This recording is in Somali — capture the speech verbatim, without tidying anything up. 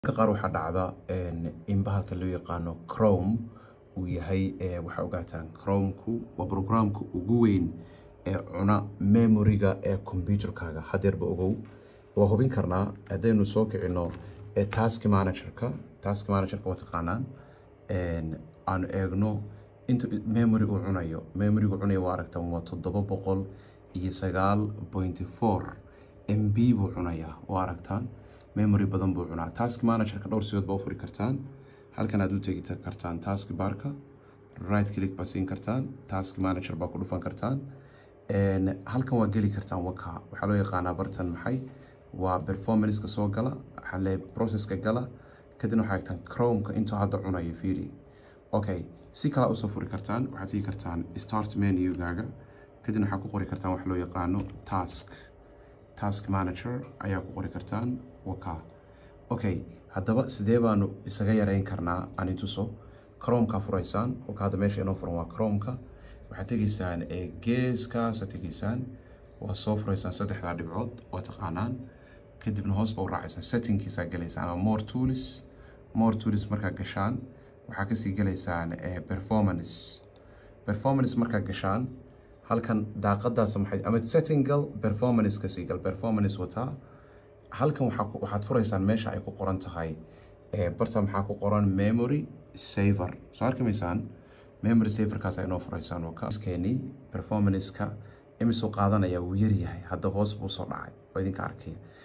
qaar waxa dhacda in bahalka loo yaqaano Chrome uu yahay waxa ogaataan Chrome-ku waa programka ugu weyn ee cuna memory-ga ee computer-kaaga hadeerba ogow waa hubin karnaa hadaynu soo kicino task manager-ka task manager-ka waa taqaanaan aan eegno inta memory uu cunayo memory-gu cunayo waa aragtaan waa toddoba boqol iyo sagaal point four M B buu cunayaa waa aragtaan memory badan buu cunaa task manager-ka dhowr sidood baa u furi kartaan halkan aad u tegi kartaan task bar-ka right click baa siin kartaan task manager baa ku dhufan kartaan halkan waa geli kartaan waka waxa loo yaqaanaa bartan maxay waa performance-ka soo gala waxa la process-ka gala kadibna waxa agtaan Chrome-ka intuu hadda cunayo fiiri okay si kala u soo furi kartaan waxaad sii kartaan start menu-gaaga kadibna waxa ku qori kartaan wax loo yaqaano task task manager ayaa ku qori kartaan waka okay haddaba sidee baanu isaga yareyn karnaa aan intuso Chrome-ka furaysaan waka hadda meesha inoo furan waa Chrome-ka waxaad tegaysaan ee geeskaas tegaysaan waa soo furaysaan saddexda dhibcood waa taqaanaan kadibna hoos baa u raacaysaan setting-kiisa galaysaan ama more tools more tools markaa gashaan waxaa kasii galaysaan ee performance performance markaa gashaan halkan daaqadaas maxay ama setting gal performance ka sii gal performance wata halkan waxa waxaad furaysaan meesha ay ku qoran tahay ee barta maxaa ku qoran memory saver soo arkaysaan memory saver kaas ay noo furaysaan oo kaaskeeni performance ka imisoo qaadanaya uu yar yahay hadda hoos buu soo dhacay waa idinka arkay